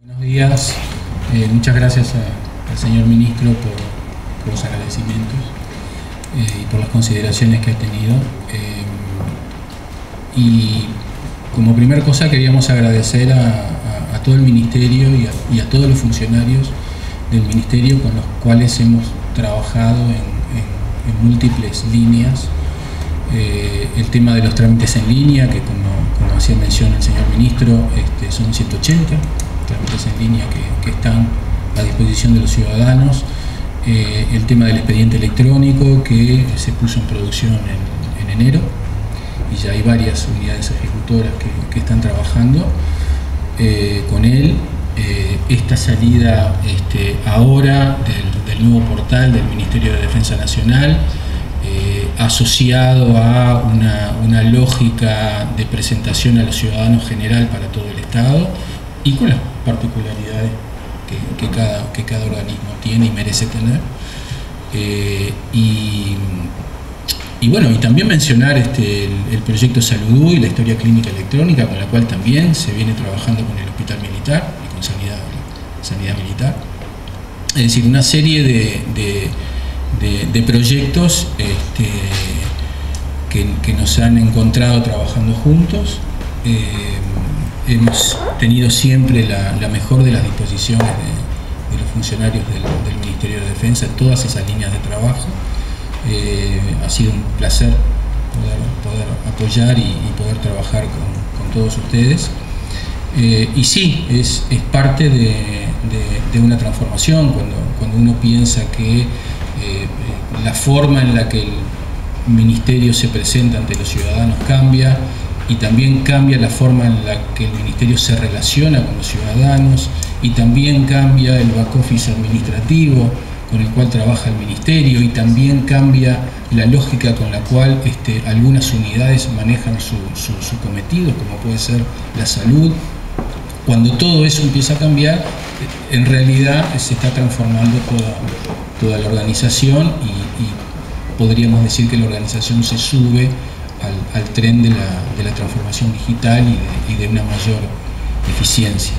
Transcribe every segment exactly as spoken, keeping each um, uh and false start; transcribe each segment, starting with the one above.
Buenos días, eh, muchas gracias a, al señor ministro por, por los agradecimientos eh, y por las consideraciones que ha tenido. Eh, y como primera cosa queríamos agradecer a, a, a todo el ministerio y a, y a todos los funcionarios del ministerio con los cuales hemos trabajado en, en, en múltiples líneas. Eh, el tema de los trámites en línea, que como, como hacía mención el señor ministro, este, son ciento ochenta trámites en línea que, que están a disposición de los ciudadanos. Eh, el tema del expediente electrónico, que se puso en producción en, en enero, y ya hay varias unidades ejecutoras que, que están trabajando eh, con él. Eh, esta salida este, ahora del, del nuevo portal del Ministerio de Defensa Nacional, eh, asociado a una, una lógica de presentación a los ciudadanos general para todo el Estado y con las particularidades que, que, cada, que cada organismo tiene y merece tener. Eh, y, y bueno, y también mencionar este, el, el proyecto Salud y la historia clínica electrónica, con la cual también se viene trabajando con el Hospital Militar y con Sanidad, Sanidad Militar. Es decir, una serie de, de, de, de proyectos este, que, que nos han encontrado trabajando juntos. Eh, hemos tenido siempre la, la mejor de las disposiciones de, de los funcionarios del, del Ministerio de Defensa en todas esas líneas de trabajo. Eh, ha sido un placer poder, poder apoyar y, y poder trabajar con, con todos ustedes. Eh, y sí, es, es parte de, de, de una transformación cuando, cuando uno piensa que eh, la forma en la que el Ministerio se presenta ante los ciudadanos cambia, y también cambia la forma en la que el Ministerio se relaciona con los ciudadanos, y también cambia el back office administrativo con el cual trabaja el Ministerio, y también cambia la lógica con la cual este, algunas unidades manejan su, su, su cometido, como puede ser la salud. Cuando todo eso empieza a cambiar, en realidad se está transformando toda, toda la organización, y, y podríamos decir que la organización se sube al, al tren de la, de la transformación digital y de, y de una mayor eficiencia.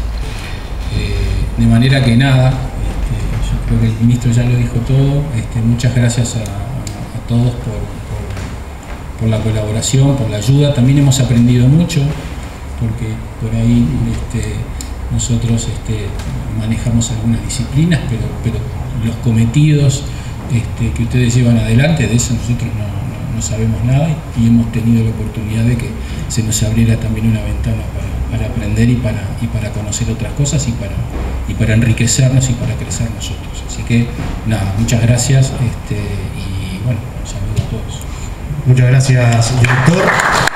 Eh, de manera que nada, este, yo creo que el ministro ya lo dijo todo. Este, muchas gracias a, a, a todos por, por, por la colaboración, por la ayuda. También hemos aprendido mucho, porque por ahí este, nosotros este, manejamos algunas disciplinas, pero, pero los cometidos este, que ustedes llevan adelante, de eso nosotros no, no, no sabemos nada, y hemos tenido la oportunidad de que se nos abriera también una ventana para, para aprender y para, y para conocer otras cosas y para, y para enriquecernos y para crecer nosotros. Así que nada, muchas gracias este, y bueno, un saludo a todos. Muchas gracias, director.